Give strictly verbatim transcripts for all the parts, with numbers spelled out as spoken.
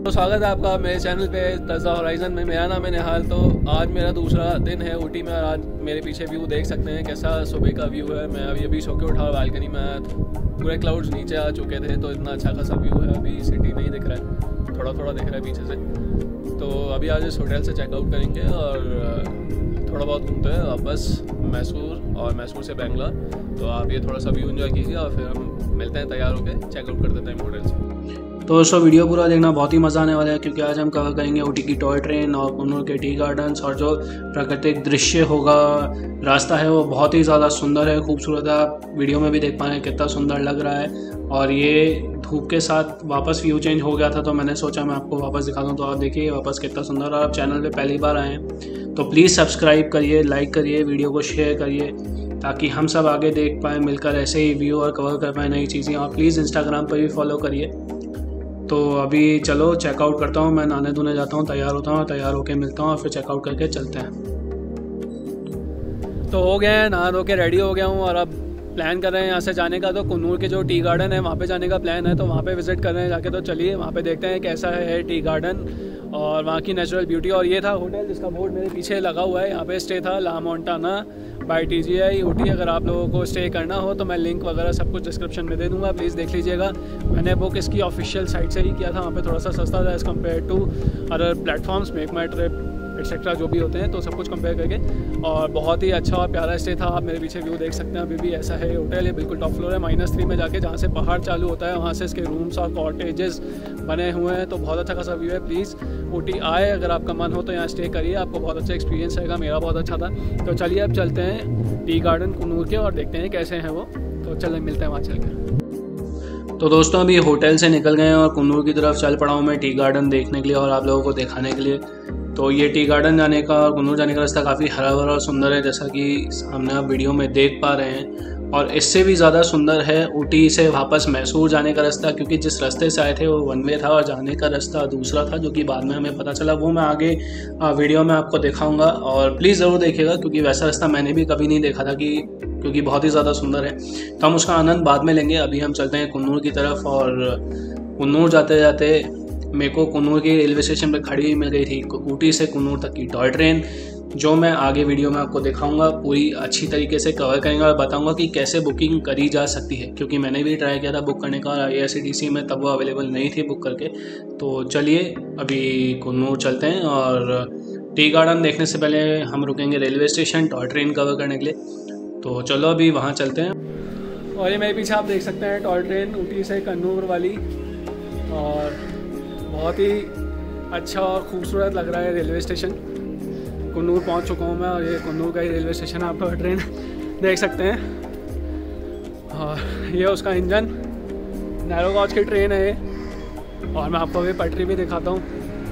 तो स्वागत है आपका मेरे चैनल पे तज़ा होराइज़न में। मेरा नाम है निहाल। तो आज मेरा दूसरा दिन है ऊटी में और आज मेरे पीछे व्यू देख सकते हैं कैसा सुबह का व्यू है। मैं अभी अभी सो के उठा बालकनी में, पूरे क्लाउड्स नीचे आ चुके थे तो इतना अच्छा खासा व्यू है। अभी सिटी नहीं दिख रहा है, थोड़ा थोड़ा दिख रहा है पीछे से। तो अभी आज इस होटल से चेकआउट करेंगे और थोड़ा बहुत घूमते हैं वापस मैसूर और मैसूर से बेंगलोर। तो आप ये थोड़ा सा व्यू एंजॉय कीजिए और फिर हम मिलते हैं तैयार होकर चेकआउट कर देते हैं होटल से। तो दोस्तों वीडियो पूरा देखना, बहुत ही मज़ा आने वाला है क्योंकि आज हम कवर करेंगे ऊटी की टॉय ट्रेन और कन्नूर के टी गार्डन्स। और जो प्राकृतिक दृश्य होगा, रास्ता है वो बहुत ही ज़्यादा सुंदर है, खूबसूरत है। आप वीडियो में भी देख पा रहे हैं कितना सुंदर लग रहा है। और ये धूप के साथ वापस व्यू चेंज हो गया था तो मैंने सोचा मैं आपको वापस दिखा दूँ। तो आप देखिए वापस कितना सुंदर। और आप चैनल पर पहली बार आए हैं तो प्लीज़ सब्सक्राइब करिए, लाइक करिए, वीडियो को शेयर करिए ताकि हम सब आगे देख पाएँ मिलकर ऐसे ही व्यू और कवर कर पाएँ नई चीज़ें। और प्लीज़ इंस्टाग्राम पर भी फॉलो करिए। तो अभी चलो चेकआउट करता हूँ, मैं नहाने धोने जाता हूँ, तैयार होता हूँ, तैयार होके मिलता हूँ और फिर चेकआउट करके चलते हैं। तो हो गए हैं, नहा धो के रेडी हो गया हूँ और अब प्लान कर रहे हैं यहाँ से जाने का। तो कन्नूर के जो टी गार्डन है वहाँ पे जाने का प्लान है, तो वहाँ पे विजिट कर रहे हैं जाके। तो चलिए वहाँ पे देखते हैं कैसा है टी गार्डन और वहाँ की नेचुरल ब्यूटी। और ये था होटल जिसका बोर्ड मेरे पीछे लगा हुआ है, यहाँ पे स्टे था La Montana by T G I Ooty. अगर आप लोगों को स्टे करना हो तो मैं लिंक वगैरह सब कुछ डिस्क्रिप्शन में दे दूँगा, प्लीज़ देख लीजिएगा। मैंने बुक इसकी ऑफिशियल साइट से ही किया था, वहाँ पे थोड़ा सा सस्ता था as compared to other platforms, MakeMyTrip etcetera जो भी होते हैं, तो सब कुछ कंपेयर करके। और बहुत ही अच्छा और प्यारा स्टे था। आप मेरे पीछे व्यू देख सकते हैं, अभी भी ऐसा है होटल। ये बिल्कुल टॉप फ्लोर है, माइनस थ्री में जाके जहाँ से पहाड़ चालू होता है वहाँ से इसके रूम्स और कॉटेजेस बने हुए हैं। तो बहुत अच्छा खासा व्यू है। प्लीज़ ऊटी आए, अगर आपका मन हो तो यहाँ स्टे करिए, आपको बहुत अच्छा एक्सपीरियंस रहेगा। मेरा बहुत अच्छा था। तो चलिए अब चलते हैं टी गार्डन कन्नूर के और देखते हैं कैसे हैं वो। तो चलें मिलते हैं वहाँ चल कर। तो दोस्तों अभी होटल से निकल गए हैं और कन्नूर की तरफ चल पड़ा हूँ मैं टी गार्डन देखने के लिए और आप लोगों को दिखाने के लिए। तो ये टी गार्डन जाने का और कन्नूर जाने का रास्ता काफ़ी हरा भरा और सुंदर है, जैसा कि सामने आप वीडियो में देख पा रहे हैं। और इससे भी ज़्यादा सुंदर है ऊटी से वापस मैसूर जाने का रास्ता, क्योंकि जिस रास्ते से आए थे वो वन वे था और जाने का रास्ता दूसरा था, जो कि बाद में हमें पता चला। वो मैं आगे वीडियो में आपको दिखाऊंगा और प्लीज़ ज़रूर देखिएगा क्योंकि वैसा रास्ता मैंने भी कभी नहीं देखा था, कि क्योंकि बहुत ही ज़्यादा सुंदर है। तो हम उसका आनंद बाद में लेंगे। अभी हम चलते हैं कन्नूर की तरफ। और कन्नूर जाते जाते मेरे को कन्नूर की रेलवे स्टेशन पर खड़ी मिल गई थी ऊटी से कन्नूर तक की टॉय ट्रेन, जो मैं आगे वीडियो में आपको दिखाऊंगा। पूरी अच्छी तरीके से कवर करेंगे और बताऊंगा कि कैसे बुकिंग करी जा सकती है, क्योंकि मैंने भी ट्राई किया था बुक करने का I R C T C में, तब वो अवेलेबल नहीं थी बुक करके। तो चलिए अभी कन्नूर चलते हैं और टी गार्डन देखने से पहले हम रुकेंगे railway station toy train cover करने के लिए। तो चलो अभी वहाँ चलते हैं। और ये मेरे पीछे आप देख सकते हैं टॉय ट्रेन ऊटी से कन्नूर वाली, और बहुत ही अच्छा और ख़ूबसूरत लग रहा है रेलवे स्टेशन। कन्नूर पहुंच चुका हूं मैं और ये कन्नूर का ही रेलवे स्टेशन है, आप टॉय ट्रेन देख सकते हैं। और ये उसका इंजन, नैरो गॉज की ट्रेन है ये। और मैं आपको अभी पटरी भी दिखाता हूँ।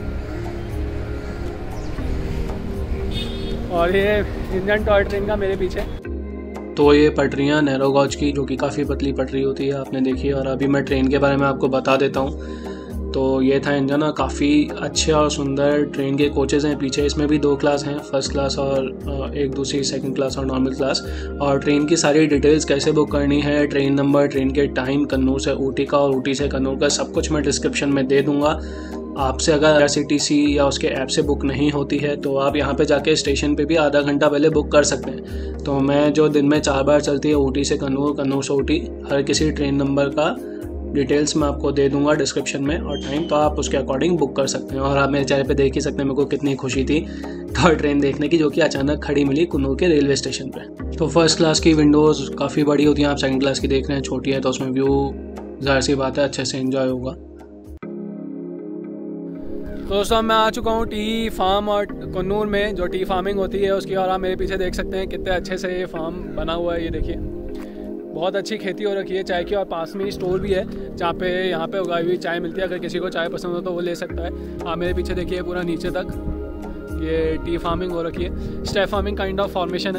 और ये इंजन टॉय ट्रेन का मेरे पीछे। तो ये पटरियाँ नैरो गॉज की, जो कि काफ़ी पतली पटरी होती है, आपने देखी। और अभी मैं ट्रेन के बारे में आपको बता देता हूँ। तो ये था इंजन और काफ़ी अच्छे और सुंदर ट्रेन के कोचेज़ हैं पीछे। इसमें भी दो क्लास हैं, फर्स्ट क्लास और एक दूसरी सेकंड क्लास और नॉर्मल क्लास। और ट्रेन की सारी डिटेल्स कैसे बुक करनी है, ट्रेन नंबर, ट्रेन के टाइम, कन्नूर से ऊटी का और ऊटी से कन्नूर का, सब कुछ मैं डिस्क्रिप्शन में दे दूँगा। आपसे अगर I R C T C या उसके ऐप से बुक नहीं होती है तो आप यहाँ पे जाके स्टेशन पे भी आधा घंटा पहले बुक कर सकते हैं। तो मैं जो दिन में चार बार चलती है ऊटी से कन्नूर, कन्नूर से ऊटी, हर किसी ट्रेन नंबर का डिटेल्स मैं आपको दे दूंगा डिस्क्रिप्शन में और टाइम, तो आप उसके अकॉर्डिंग बुक कर सकते हैं। और आप मेरे चैनल पे देख ही सकते हैं मेरे को कितनी खुशी थी टॉय ट्रेन देखने की, जो कि अचानक खड़ी मिली कन्नूर के रेलवे स्टेशन पे। तो फर्स्ट क्लास की विंडोज़ काफ़ी बड़ी होती हैं, आप सेकंड क्लास की देख रहे हैं छोटी है, तो उसमें व्यू ज़ाहिर सी बात है अच्छे से एंजॉय होगा। तो दोस्तों मैं आ चुका हूँ टी फार्म और कन्नूर में जो टी फार्मिंग होती है उसकी। और आप मेरे पीछे देख सकते हैं कितने अच्छे से ये फार्म बना हुआ है। ये देखिए बहुत अच्छी खेती हो रखी है चाय की, और पास में ही स्टोर भी है जहाँ पे यहाँ पे उगाई हुई चाय मिलती है। अगर किसी को चाय पसंद हो तो वो ले सकता है। आप मेरे पीछे देखिए पूरा नीचे तक ये टी फार्मिंग हो रखी है, step farming kind of formation है।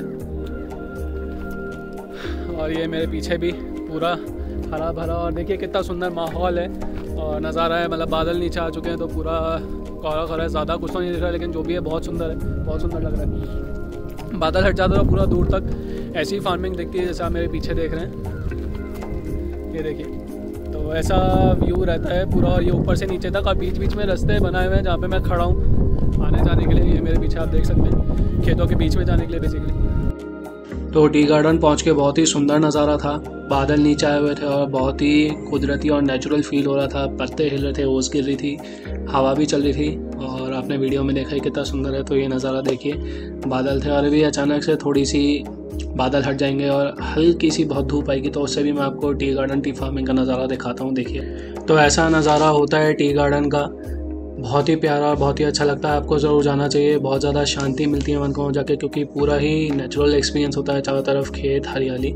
और ये मेरे पीछे भी पूरा हरा भरा और देखिए कितना सुंदर माहौल है और नज़ारा है। मतलब बादल नीचे आ चुके हैं तो पूरा कोहरा कोहरा है, ज़्यादा कुछ तो नहीं दिख रहा, लेकिन जो भी है बहुत सुंदर है, बहुत सुंदर लग रहा है। बादल हट जाता है पूरा दूर तक ऐसी फार्मिंग दिखती है जैसे आप मेरे पीछे देख रहे हैं, ये देखिए। तो तो ऐसा व्यू रहता है पूरा, और ये ऊपर से नीचे तक, और बीच बीच में रास्ते बनाए हुए हैं जहाँ पे मैं खड़ा हूँ आने जाने के लिए। ये मेरे पीछे आप देख सकते हैं, खेतों के बीच में जाने के लिए बेसिकली। तो टी गार्डन पहुंच के बहुत ही सुंदर नज़ारा था। बादल नीचे आए हुए थे और बहुत ही कुदरती और नेचुरल फील हो रहा था। पत्ते हिल रहे थे, ओस गिर रही थी, हवा भी चल रही थी, और आपने वीडियो में देखा ही कितना सुंदर है। तो ये नज़ारा देखिए, बादल थे और अभी अचानक से थोड़ी सी बादल हट जाएंगे और हल्की सी बहुत धूप आएगी, तो उससे भी मैं आपको टी गार्डन टी फार्मिंग का नज़ारा दिखाता हूँ। देखिए, तो ऐसा नज़ारा होता है टी गार्डन का, बहुत ही प्यारा और बहुत ही अच्छा लगता है। आपको ज़रूर जाना चाहिए, बहुत ज़्यादा शांति मिलती है मन को जाके, क्योंकि पूरा ही नेचुरल एक्सपीरियंस होता है। चारों तरफ खेत, हरियाली।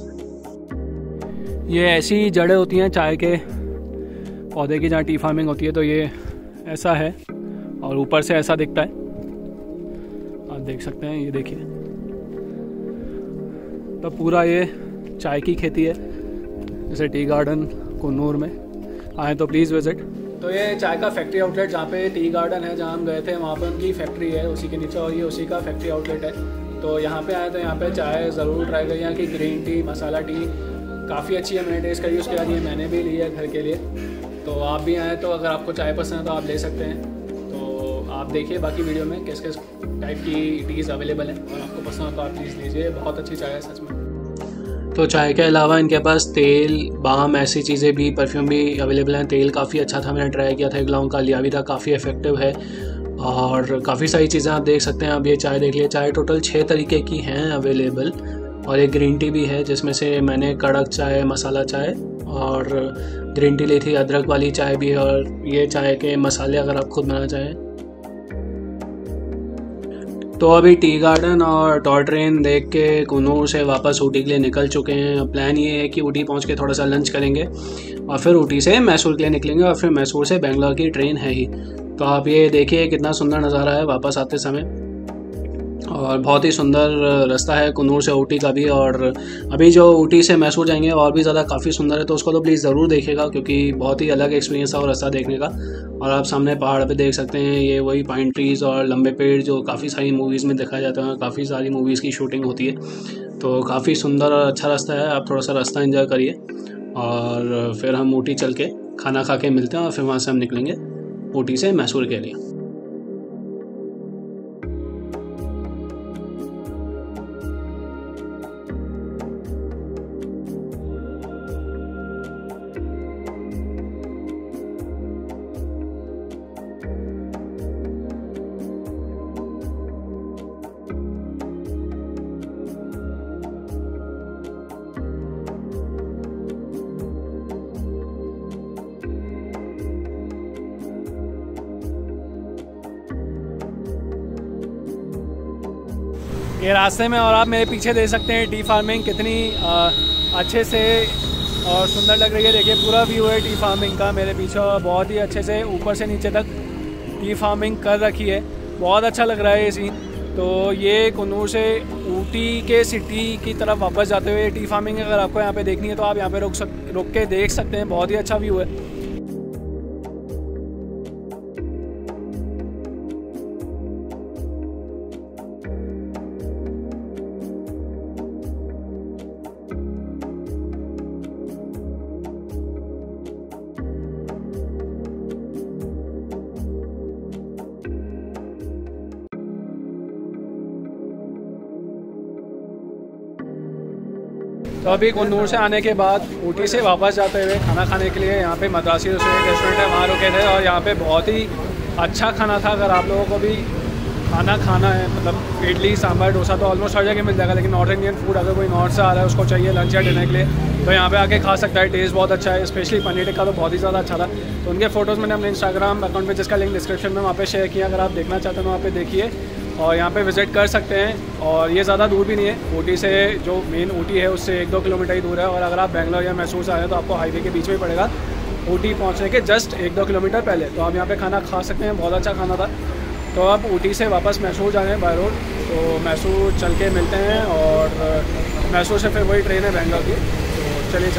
ये ऐसी जड़ें होती हैं चाय के पौधे की जहाँ टी फार्मिंग होती है, तो ये ऐसा है और ऊपर से ऐसा दिखता है, आप देख सकते हैं। ये देखिए, तो पूरा ये चाय की खेती है। जैसे टी गार्डन कुन्नूर में आए तो प्लीज़ विज़िट। तो ये चाय का फैक्ट्री आउटलेट जहाँ पे टी गार्डन है, जहाँ हम गए थे, वहाँ पे उनकी फैक्ट्री है उसी के नीचे, और ये उसी का फैक्ट्री आउटलेट है। तो यहाँ पे आए तो यहाँ पे चाय ज़रूर ट्राई करिए। यहाँ की ग्रीन टी, मसाला टी काफ़ी अच्छी है, मैंने टेस्ट करी, उसके बाद ये मैंने भी ली है घर के लिए। तो आप भी आएँ, तो अगर आपको चाय पसंद है तो आप ले सकते हैं। तो आप देखिए बाकी वीडियो में किस किस टाइप की टीज़ अवेलेबल है, और आपको पसंद हो तो आप प्लीज़ लीजिए, बहुत अच्छी चाय है सच में। तो चाय के अलावा इनके पास तेल, बाम, ऐसी चीज़ें भी, परफ्यूम भी अवेलेबल हैं। तेल काफ़ी अच्छा था, मैंने ट्राई किया था, एक लौंग का लिया भी था, काफ़ी इफेक्टिव है, और काफ़ी सारी चीज़ें आप देख सकते हैं। अब ये चाय देख लिया, चाय टोटल छः तरीके की हैं अवेलेबल, और एक ग्रीन टी भी है, जिसमें से मैंने कड़क चाय, मसाला चाय और ग्रीन टी ली थी। अदरक वाली चाय भी है, और ये चाय के मसाले अगर आप खुद बनाना चाहें। तो अभी टी गार्डन और टॉय ट्रेन देख के कुन्नूर से वापस ऊटी के लिए निकल चुके हैं। प्लान ये है कि ऊटी पहुंच के थोड़ा सा लंच करेंगे, और फिर ऊटी से मैसूर के लिए निकलेंगे, और फिर मैसूर से बेंगलोर की ट्रेन है ही। तो आप ये देखिए कितना सुंदर नज़ारा है वापस आते समय, और बहुत ही सुंदर रास्ता है कुन्नूर से ऊटी का भी। और अभी जो ऊटी से मैसूर जाएंगे और भी ज़्यादा काफ़ी सुंदर है, तो उसको तो प्लीज़ ज़रूर देखिएगा, क्योंकि बहुत ही अलग एक्सपीरियंस था वो रास्ता देखने का। और आप सामने पहाड़ पे देख सकते हैं, ये वही पाइन ट्रीज़ और लंबे पेड़ जो काफ़ी सारी मूवीज़ में दिखाए जाते हैं, काफ़ी सारी मूवीज़ की शूटिंग होती है। तो काफ़ी सुंदर और अच्छा रास्ता है, आप थोड़ा सा रास्ता एंजॉय करिए, और फिर हम ऊटी चल के खाना खा के मिलते हैं, और फिर वहाँ से हम निकलेंगे ऊटी से मैसूर के लिए। ये रास्ते में, और आप मेरे पीछे देख सकते हैं टी फार्मिंग कितनी आ, अच्छे से और सुंदर लग रही है। देखिए पूरा व्यू है टी फार्मिंग का मेरे पीछे, और बहुत ही अच्छे से ऊपर से नीचे तक टी फार्मिंग कर रखी है, बहुत अच्छा लग रहा है ये सीन। तो ये कुन्नूर से ऊटी के सिटी की तरफ वापस जाते हुए टी फार्मिंग अगर आपको यहाँ पे देखनी है तो आप यहाँ पे रुक सक रुक के देख सकते हैं, बहुत ही अच्छा व्यू है। तो अभी कुन्नूर से आने के बाद ऊटी से वापस जाते हुए खाना खाने के लिए यहाँ पे मद्रासी रेस्टोरेंट है, वहाँ रुके थे, और यहाँ पे बहुत ही अच्छा खाना था। अगर आप लोगों को भी खाना खाना है, मतलब इडली, सांभर, डोसा तो ऑलमोस्ट हर जगह मिल जाएगा, लेकिन नॉर्थ इंडियन फूड अगर कोई नॉर्थ से आ रहा है, उसको चाहिए लंच या डिनर के लिए, तो यहाँ पे आके खा सकता है। टेस्ट बहुत अच्छा है, स्पेशली पनीर टिक्का तो बहुत ही ज़्यादा अच्छा था। तो उनके फोटोज़ मैंने अपने इंस्टाग्राम अकाउंट पे, जिसका लिंक डिस्क्रिप्शन में वहाँ पे शेयर किया, अगर आप देखना चाहते हैं तो वहाँ पे देखिए, और यहाँ पे विज़िट कर सकते हैं। और ये ज़्यादा दूर भी नहीं है, ऊटी से जो मेन ऊटी है उससे एक दो किलोमीटर ही दूर है, और अगर आप बेंगलोर या मैसूर से आए तो आपको हाईवे के बीच में ही पड़ेगा, ऊटी पहुँचने के जस्ट एक दो किलोमीटर पहले। तो आप यहाँ पे खाना खा सकते हैं, बहुत अच्छा खाना था। तो अब ऊटी से वापस मैसूर जा रहे हैं बाय रोड, तो मैसूर चल के मिलते हैं, और मैसूर से फिर वही ट्रेन है बेंगलोर की, तो चलिए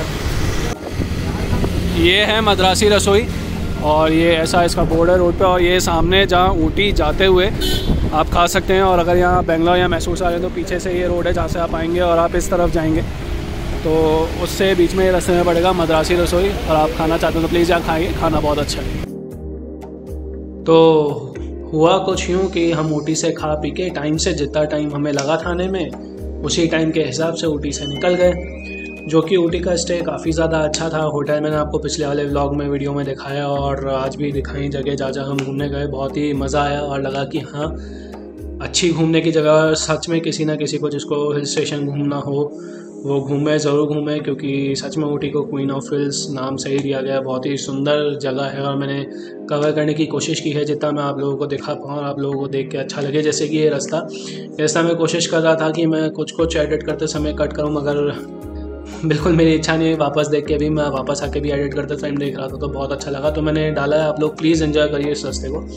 चलते। ये है मद्रासी रसोई, और ये ऐसा इसका बोर्ड है रोड पे, और ये सामने जहाँ ऊटी जाते हुए आप खा सकते हैं। और अगर यहाँ बेंगलोर या मैसूर से आ रहे हैं तो पीछे से ये रोड है जहाँ से आप आएंगे और आप इस तरफ जाएंगे। तो उससे बीच में रास्ते में पड़ेगा मद्रासी रसोई, और आप खाना चाहते हो तो प्लीज़ यहाँ खाइए, खाना बहुत अच्छा है। तो हुआ कुछ यूँ कि हम ऊटी से खा पी के टाइम से, जितना टाइम हमें लगा था आने में, उसी टाइम के हिसाब से ऊटी से निकल गए, जो कि ऊटी का स्टे काफ़ी ज़्यादा अच्छा था। होटल मैंने आपको पिछले वाले व्लॉग में, वीडियो में दिखाया और आज भी दिखाई जगह जहाँ जहाँ हम घूमने गए, बहुत ही मज़ा आया और लगा कि हाँ अच्छी घूमने की जगह। सच में किसी ना किसी को जिसको हिल स्टेशन घूमना हो वो घूमे, ज़रूर घूमे, क्योंकि सच में ऊटी को क्वीन ऑफ हिल्स नाम सही दिया गया है। बहुत ही सुंदर जगह है और मैंने कवर करने की कोशिश की है जितना मैं आप लोगों को दिखा पाऊँ और आप लोगों को देख के अच्छा लगे। जैसे कि ये रास्ता रास्ता मैं कोशिश कर रहा था कि मैं कुछ कुछ एडिट करते समय कट करूँ, मगर बिल्कुल मेरी इच्छा नहीं है। वापस देख के भी मैं वापस आके भी एडिट करते टाइम देख रहा था तो बहुत अच्छा लगा, तो मैंने डाला है। आप लोग प्लीज़ एंजॉय करिए इस रास्ते को।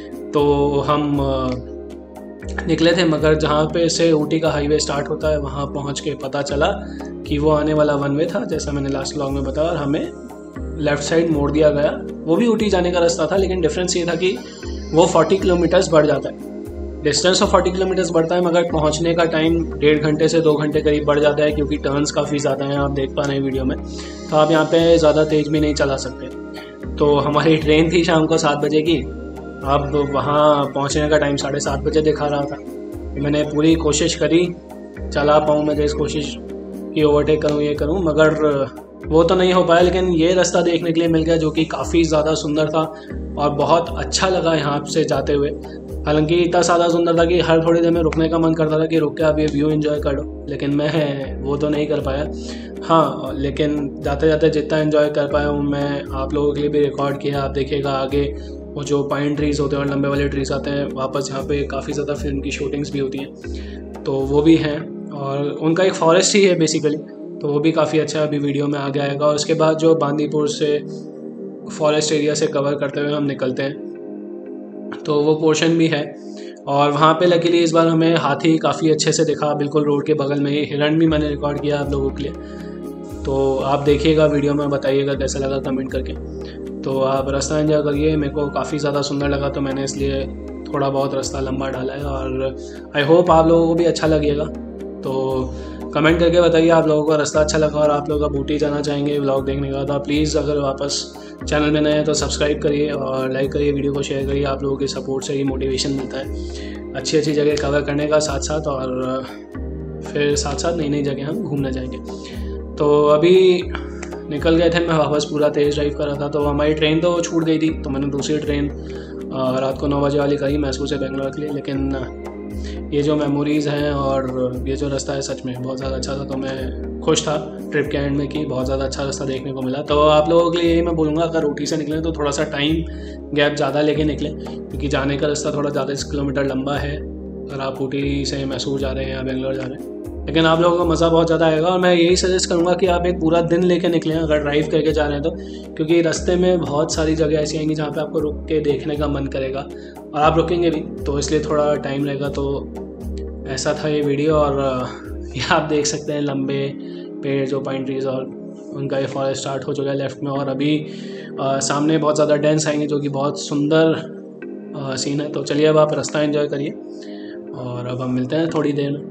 तो हम निकले थे, मगर जहाँ पे से ऊटी का हाईवे स्टार्ट होता है वहाँ पहुँच के पता चला कि वो आने वाला वन वे था, जैसा मैंने लास्ट व्लॉग में बताया, और हमें लेफ़्ट साइड मोड़ दिया गया। वो भी ऊटी जाने का रास्ता था, लेकिन डिफरेंस ये था कि वो चालीस किलोमीटर्स बढ़ जाता है। डिस्टेंस तो चालीस किलोमीटर्स बढ़ता है, मगर पहुँचने का टाइम डेढ़ घंटे से दो घंटे करीब बढ़ जाता है, क्योंकि टर्न्स काफ़ी ज़्यादा हैं, आप देख पा रहे हैं वीडियो में। तो आप यहाँ पे ज़्यादा तेज़ भी नहीं चला सकते। तो हमारी ट्रेन थी शाम को सात बजे की। अब वहाँ पहुँचने का टाइम साढ़े सात बजे दिखा रहा था। मैंने पूरी कोशिश करी, चला पाऊँ मैं इस कोशिश की, ओवरटेक करूँ, ये करूँ, मगर वो तो नहीं हो पाया। लेकिन ये रास्ता देखने के लिए मिल गया जो कि काफ़ी ज़्यादा सुंदर था और बहुत अच्छा लगा यहाँ से जाते हुए। हालांकि इतना ज़्यादा सुंदर था कि हर थोड़ी देर में रुकने का मन करता था कि रुक के आप ये व्यू एंजॉय कर लो, लेकिन मैं वो तो नहीं कर पाया। हाँ, लेकिन जाते जाते जितना एंजॉय कर पाया हूँ मैं आप लोगों के लिए भी रिकॉर्ड किया। आप देखिएगा आगे वो जो पाइन ट्रीज़ होते हैं और लंबे वाले ट्रीज़ आते हैं, वापस यहाँ पे काफ़ी ज़्यादा फिल्म की शूटिंग्स भी होती हैं, तो वो भी हैं। और उनका एक फॉरेस्ट ही है बेसिकली, तो वो भी काफ़ी अच्छा अभी वीडियो में आगे आएगा। और उसके बाद जो बांदीपुर से फॉरेस्ट एरिया से कवर करते हुए हम निकलते हैं, तो वो पोर्शन भी है। और वहाँ पे लकीली इस बार हमें हाथी काफ़ी अच्छे से दिखा, बिल्कुल रोड के बगल में ही। हिरण भी मैंने रिकॉर्ड किया आप लोगों के लिए, तो आप देखिएगा वीडियो में, बताइएगा कैसा लगा कमेंट करके। तो आप रास्ता एंजॉय करिए। मेरे को काफ़ी ज़्यादा सुंदर लगा, तो मैंने इसलिए थोड़ा बहुत रास्ता लंबा डाला है, और आई होप आप लोगों को भी अच्छा लगेगा। तो कमेंट करके बताइए आप लोगों को रास्ता अच्छा लगा और आप लोग अब ऊटी जाना चाहेंगे व्लॉग देखने के बाद। तो प्लीज़ अगर वापस चैनल में नए हैं तो सब्सक्राइब करिए और लाइक करिए, वीडियो को शेयर करिए। आप लोगों के सपोर्ट से ही मोटिवेशन मिलता है अच्छी अच्छी जगह कवर करने का, साथ साथ और फिर साथ साथ नई नई जगह हम घूमने जाएंगे। तो अभी निकल गए थे, मैं वापस पूरा तेज़ ड्राइव कर रहा था। तो हमारी ट्रेन तो छूट गई थी, तो मैंने दूसरी ट्रेन रात को नौ बजे वाली करी मैसूर से बेंगलोर के लिए। लेकिन ये जो मेमोरीज़ हैं और ये जो रास्ता है सच में बहुत ज़्यादा अच्छा था, तो मैं खुश था ट्रिप के एंड में कि बहुत ज़्यादा अच्छा रास्ता देखने को मिला। तो आप लोगों के लिए यही मैं बोलूँगा, अगर ऊटी से निकलें तो थोड़ा सा टाइम गैप ज़्यादा लेके निकलें, क्योंकि जाने का रास्ता थोड़ा ज़्यादा किलोमीटर लंबा है अगर आप ऊटी से मैसूर जा रहे हैं या बेंगलोर जा रहे हैं। लेकिन आप लोगों को मज़ा बहुत ज़्यादा आएगा, और मैं यही सजेस्ट करूँगा कि आप एक पूरा दिन लेके निकलें अगर ड्राइव करके जा रहे हैं तो, क्योंकि रास्ते में बहुत सारी जगह ऐसी आएंगी जहाँ पे आपको रुक के देखने का मन करेगा और आप रुकेंगे भी, तो इसलिए थोड़ा टाइम लगेगा। तो ऐसा था ये वीडियो, और ये आप देख सकते हैं लंबे पेड़ जो पाइन ट्रीज़, और उनका ये फॉरेस्ट स्टार्ट हो चुका है लेफ़्ट में, और अभी आ, सामने बहुत ज़्यादा डेंस आएंगे जो कि बहुत सुंदर आ, सीन है। तो चलिए अब आप रास्ता एंजॉय करिए और अब हम मिलते हैं थोड़ी देर में।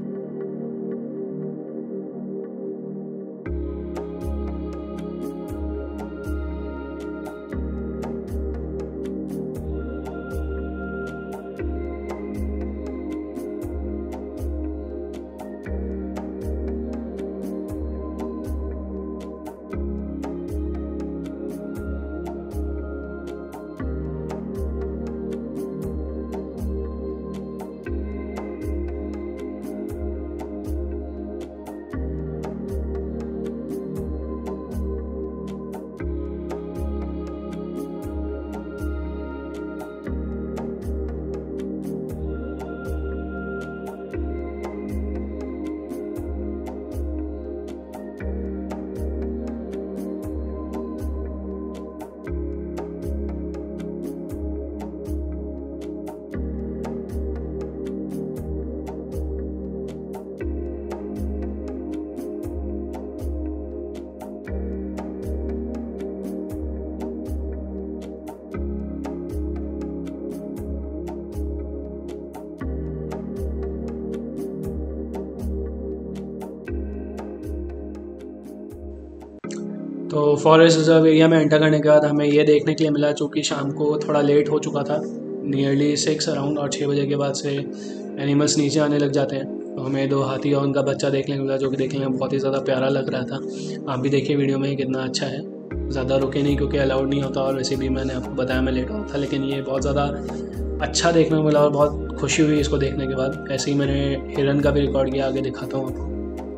तो फॉरेस्ट रिजर्व एरिया में एंटर करने के बाद हमें ये देखने के लिए मिला, चूँकि शाम को थोड़ा लेट हो चुका था, नियरली सिक्स अराउंड, और छः बजे के बाद से एनिमल्स नीचे आने लग जाते हैं। तो हमें दो हाथी और उनका बच्चा देखने को मिला, जो कि देखने में बहुत ही ज़्यादा प्यारा लग रहा था। आप भी देखिए वीडियो में कितना अच्छा है। ज़्यादा रुके नहीं क्योंकि अलाउड नहीं होता, और वैसे भी मैंने आपको बताया मैं लेट हुआ था, लेकिन ये बहुत ज़्यादा अच्छा देखने को मिला और बहुत खुशी हुई इसको देखने के बाद। ऐसे ही मैंने हिरन का भी रिकॉर्ड किया, आगे दिखाता हूँ आपको।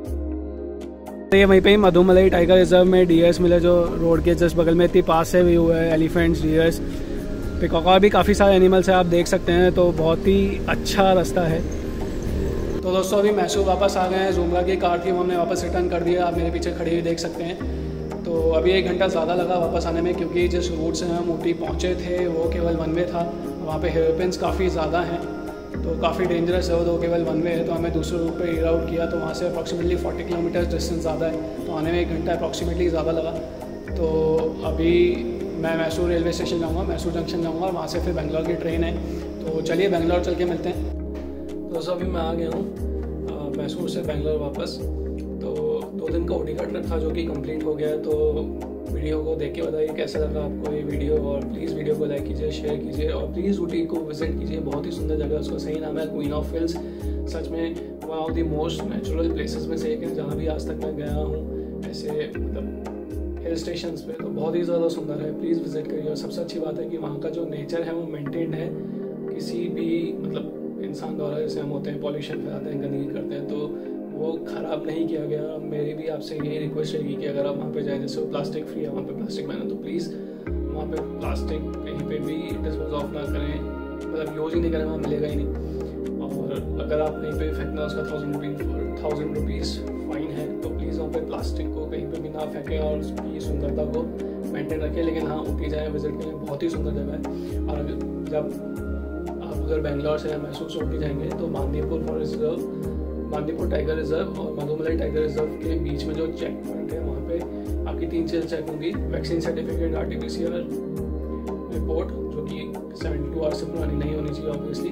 तो ये वहीं पे ही मधुमलाई टाइगर रिजर्व में डियर्स मिले, जो रोड के जस्ट बगल में इतनी पास से भी हुआ है। एलिफेंट्स, डियर्स, पिकॉक और भी काफ़ी सारे एनिमल्स हैं, आप देख सकते हैं। तो बहुत ही अच्छा रास्ता है। तो दोस्तों अभी मैसूर वापस आ गए हैं। जुमरा की कार थी वो हमने वापस रिटर्न कर दिया, आप मेरे पीछे खड़ी हुई देख सकते हैं। तो अभी एक घंटा ज़्यादा लगा वापस आने में, क्योंकि जिस रूट से हम ऊटी पहुँचे थे वो केवल वन वे था। वहाँ पे हेयरपिन्स काफ़ी ज़्यादा हैं, तो काफ़ी डेंजरस है वो, तो केवल वन वे है। तो हमें दूसरे रूट पे रीराउट किया, तो वहाँ से अप्रॉक्सीमेटली फोर्टी किलोमीटर डिस्टेंस ज़्यादा है, तो आने में एक घंटा अप्रॉक्सीमेटली ज़्यादा लगा। तो अभी मैं मैसूर रेलवे स्टेशन जाऊँगा, मैसूर जंक्शन जाऊँगा, और वहाँ से फिर बेंगलोर की ट्रेन है। तो चलिए बेंगलोर चल के मिलते हैं। तो दोस्तों अभी मैं आ गया हूँ मैसूर से बेंगलोर वापस। तो दो दिन का ओडी का ट्रिप था जो कि कंप्लीट हो गया है। तो वीडियो को देख के बताइए कैसा लगा आपको ये वीडियो, और प्लीज़ वीडियो को लाइक कीजिए, शेयर कीजिए, और प्लीज़ ऊटी को विजिट कीजिए। बहुत ही सुंदर जगह है, उसका सही नाम है क्वीन ऑफ हिल्स। सच में one of the most natural places में से एक है जहाँ भी आज तक मैं गया हूँ ऐसे मतलब हिल स्टेशंस पे। तो बहुत ही ज़्यादा सुंदर है, प्लीज़ विजिट करिए। और सबसे अच्छी बात है कि वहाँ का जो नेचर है वो मेंटेन्ड है, किसी भी मतलब इंसान द्वारा जैसे हम होते हैं पॉल्यूशन फैलाते हैं, गंदगी करते हैं, तो वो ख़राब नहीं किया गया। मेरी भी आपसे यही रिक्वेस्ट रहेगी कि अगर आप वहाँ पे जाएं, जैसे वो प्लास्टिक फ्री है वहाँ पे प्लास्टिक बैन है, तो प्लीज़ वहाँ पे प्लास्टिक कहीं पे भी डिस्पोज ऑफ ना करें, मतलब यूज ही नहीं करें, वहाँ मिलेगा ही नहीं। और अगर आप कहीं पे फेंकना उसका thousand rupees thousand rupees fine है, तो प्लीज़ वहाँ पे प्लास्टिक को कहीं पे भी ना फेंकें और उसकी सुंदरता को मेंटेन रखें। लेकिन हाँ, ऊटी जाए विजिट करें, बहुत ही सुंदर जगह है। और जब आप अगर बेंगलोर से या मैसूर से ऊटी जाएंगे तो Bandipur forest reserve, Bandipur tiger reserve और मधुमलाई टाइगर रिजर्व के बीच में जो चेक पॉइंट है वहाँ पे आपकी तीन चीज़ें चेक होंगी। Vaccine certificate, R T P C R report जो कि सेवेंटी टू आवर्स से पुरानी नहीं होनी चाहिए ऑब्वियसली,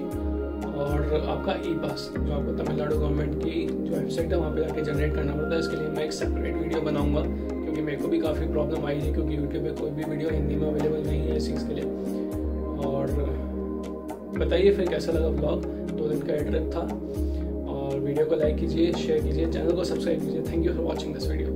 और आपका ई पास जो आपको तमिलनाडु गवर्नमेंट की जो वेबसाइट है वहाँ पे जाके जनरेट करना पड़ता है। इसके लिए मैं एक सेपरेट वीडियो बनाऊँगा, क्योंकि मेरे को भी काफ़ी प्रॉब्लम आई है, क्योंकि यूट्यूब पे कोई भी वीडियो हिंदी में अवेलेबल नहीं है इस चीज़ के लिए। और बताइए फिर कैसा लगा ब्लॉग, दो दिन का ट्रिप था। और वीडियो को लाइक कीजिए, शेयर कीजिए, चैनल को सब्सक्राइब कीजिए। Thank you for watching this video.